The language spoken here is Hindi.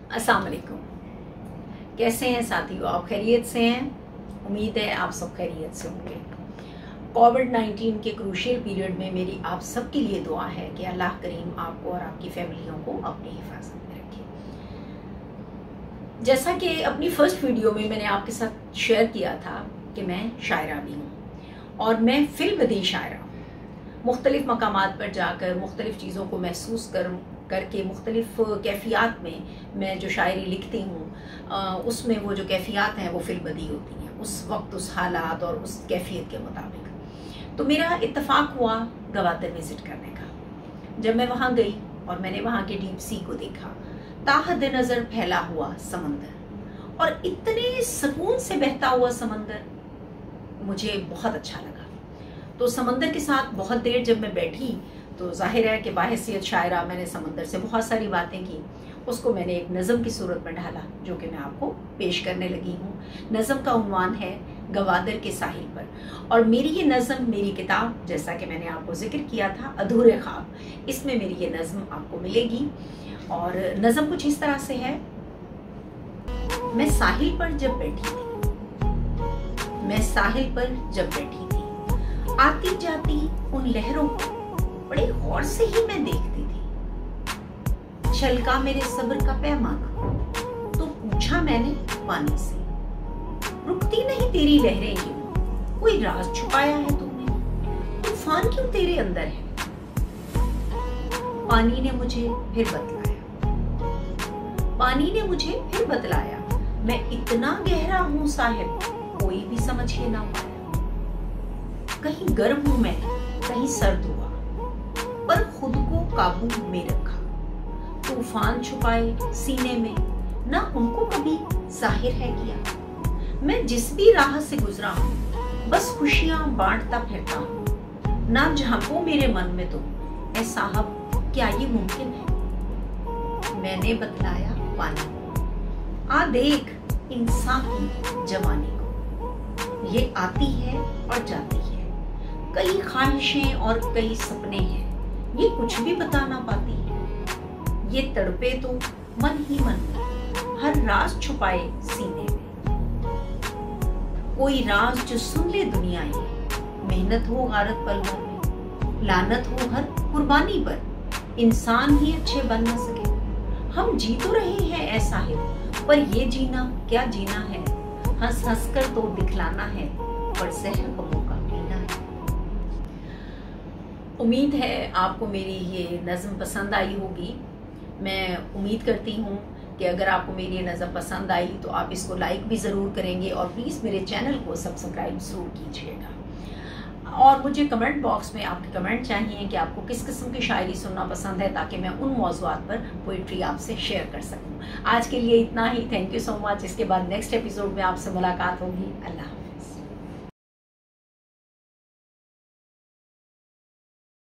अस्सलाम वालेकुम। कैसे हैं साथियों? आप खैरियत से हैं? उम्मीद है आप सब खैरियत से होंगे। कोविड-19 के क्रूशियल पीरियड में मेरी आप सबके लिए दुआ है कि अल्लाह करीम आपको और आपकी फैमिलियों को अपनी हिफाजत में रखे। जैसा कि अपनी फर्स्ट वीडियो में मैंने आपके साथ शेयर किया था कि मैं शायरा भी हूँ और मैं फिल्मबदी शायरा हूँ। मुख्तलिफ मकामात पर जाकर मुख्तलिफ चीज़ों को महसूस करके मुख्तलिफ कैफियत में मैं जो शायरी लिखती हूँ उसमें वो जो कैफियत हैं वो फिल्मबदी होती हैं, उस वक्त उस हालात और उस कैफियत के मुताबिक। तो मेरा इत्तेफाक हुआ गवादर विज़िट करने का। जब मैं वहाँ गई और मैंने वहाँ के डीप सी को देखा, ताहद नज़र फैला हुआ समंदर और इतने सुकून से बहता हुआ समंदर मुझे बहुत अच्छा लगा। तो समंदर के साथ बहुत देर जब मैं बैठी तो जाहिर है कि बाहैसियत शायरा मैंने समंदर से बहुत सारी बातें की। उसको मैंने एक नज़म की सूरत में ढाला जो कि मैं आपको पेश करने लगी हूँ। नज़म का उन्वान है गवादर के साहिल पर और मेरी ये नज़म, मेरी किताब, जैसा कि मैंने आपको जिक्र किया था अधूरे ख्वाब, इसमें मेरी ये नज़म आपको मिलेगी। और नज़म कुछ इस तरह से है। मैं साहिल पर जब बैठी थी, मैं साहिल पर जब बैठी थी, आती जाती उन लहरों को बड़े गौर से ही मैं देखती थी। छलका मेरे सब्र का पैमाना तो पूछा मैंने पानी से, रुकती नहीं तेरी लहरें यूं, कोई राज छुपाया है तुमने, तूफान क्यों तेरे अंदर है। पानी ने मुझे फिर बतलाया, पानी ने मुझे फिर बतलाया, मैं इतना गहरा हूं साहिब कोई भी समझ ही ना पाया। कहीं गर्म हूं मैं, कहीं सर्द हुआ, पर खुद को काबू में रखा। तूफान छुपाए सीने में ना उनको कभी जाहिर है किया। मैं जिस भी राह से गुजरा हूँ बस खुशियां बांटता फिरता हूँ। ना झांको मेरे मन में तुम, ऐ साहब क्या ये मुमकिन है। मैंने बतलाया पानी को, आ देख इंसान की जवानी को, ये आती है और जाती है, कई ख्वाहिशें और कई सपने हैं, ये कुछ भी बता ना पाती है। ये तड़पे तो मन ही मन में, हर राज छुपाए सीने में। कोई राज जो सुन ले दुनिया ये, मेहनत हो गारत पल भर में, लानत हो हर कुर्बानी पर, इंसान ही अच्छे बन न सके। हम जी तो रहे हैं ऐसा है, पर ये जीना क्या जीना है, हंस हंस कर तो दिखलाना है, पर जहर गमों का पीना है। उम्मीद है आपको मेरी ये नज़म पसंद आई होगी। मैं उम्मीद करती हूँ कि अगर आपको मेरी ये नज़म पसंद आई तो आप इसको लाइक भी ज़रूर करेंगे और प्लीज़ मेरे चैनल को सब्सक्राइब ज़रूर कीजिएगा। और मुझे कमेंट बॉक्स में आपके कमेंट चाहिए कि आपको किस किस्म की शायरी सुनना पसंद है, ताकि मैं उन मौज़ूआत पर पोइट्री आपसे शेयर कर सकूँ। आज के लिए इतना ही। Thank you so much. इसके बाद नेक्स्ट एपिसोड में आपसे मुलाकात होगी। अल्लाह।